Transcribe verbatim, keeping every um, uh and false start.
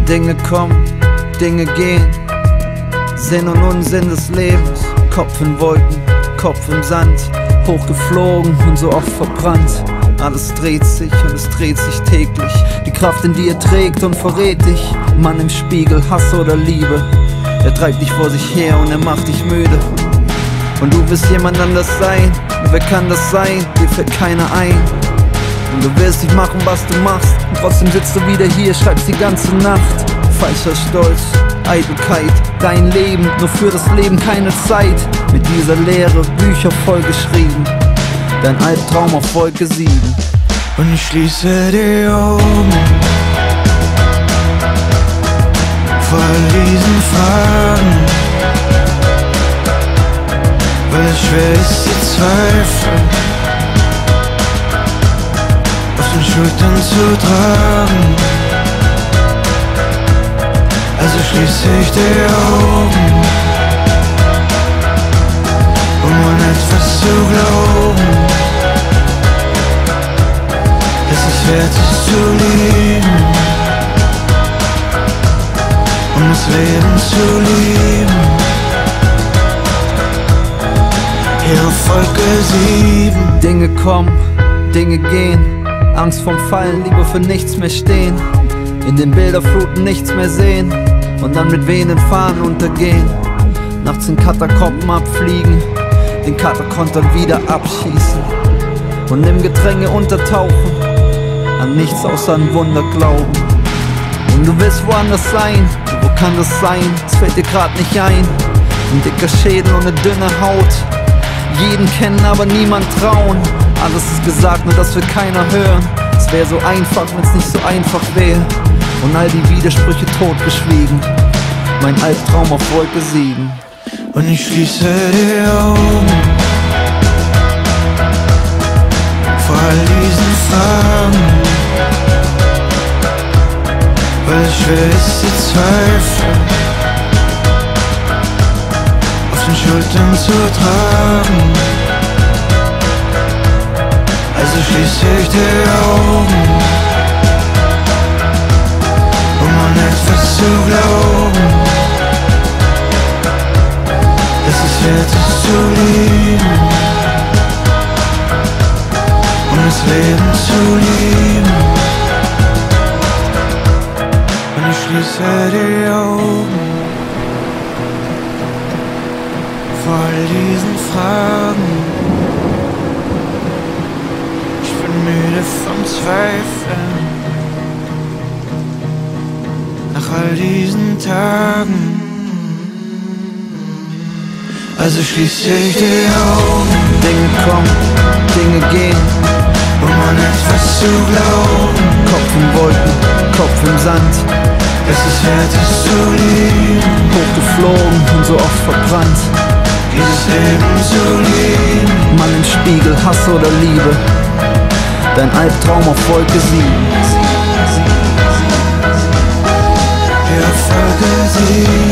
Dinge kommen, Dinge gehen, Sinn und Unsinn des Lebens. Kopf in Wolken, Kopf im Sand, hochgeflogen und so oft verbrannt. Alles dreht sich und es dreht sich täglich. Die Kraft in dir trägt und verrät dich. Mann im Spiegel, Hass oder Liebe. Er treibt dich vor sich her und er macht dich müde. Und du willst jemand anders sein. Und wer kann das sein? Dir fällt keiner ein. Und du willst nicht machen, was du machst. Und trotzdem sitzt du wieder hier, schreibst die ganze Nacht. Falscher Stolz, Eitelkeit, dein Leben, nur für das Leben keine Zeit. Mit dieser Lehre Bücher vollgeschrieben, dein Albtraum auf Wolke sieben. Und ich schließe die Augen vor all diesen Fragen, weil es schwer ist zu zweifeln, auf den Schultern zu tragen. Also schließe ich die Augen, um an etwas zu glauben, dass es wert ist zu lieben, um das Leben zu lieben. Hier auf Wolke sieben. Dinge kommen, Dinge gehen, Angst vorm Fallen, lieber für nichts mehr stehen, in den Bilderfluten nichts mehr sehen und dann mit wehenden Fahnen untergehen. Nachts in Katakomben abfliegen, den Katakonter wieder abschießen und im Gedränge untertauchen, an nichts außer ein Wunder glauben. Und du willst woanders sein, wo kann das sein? Es fällt dir grad nicht ein. Ein dicker Schädel und eine dünne Haut, jeden kennen, aber niemand trauen. Alles ist gesagt, nur das will keiner hören. Es wäre so einfach, wenn's nicht so einfach wäre. Und all die Widersprüche totgeschwiegen, mein Albtraum auf Wolke sieben. Und ich schließe die Augen vor all diesen Fragen, weil es schwer ist zu zweifeln, auf den Schultern zu tragen. Also schließe ich die Augen, um an etwas zu glauben, dass es wert ist zu lieben, um das Leben zu lieben. Und ich schließe die Augen vor all diesen Fragen. Ich bin müde vom Zweifeln nach all diesen Tagen. Also schließe ich die Augen. Dinge kommen, Dinge gehen, um an etwas zu glauben, Kopf in Wolken, Kopf im Sand, dass es wert ist zu lieben, hochgeflogen und so oft verbrannt. dieses Leben zu lieben. Mann im Spiegel, Hass oder Liebe, dein Albtraum auf Wolke sieben. Hier auf Wolke sieben.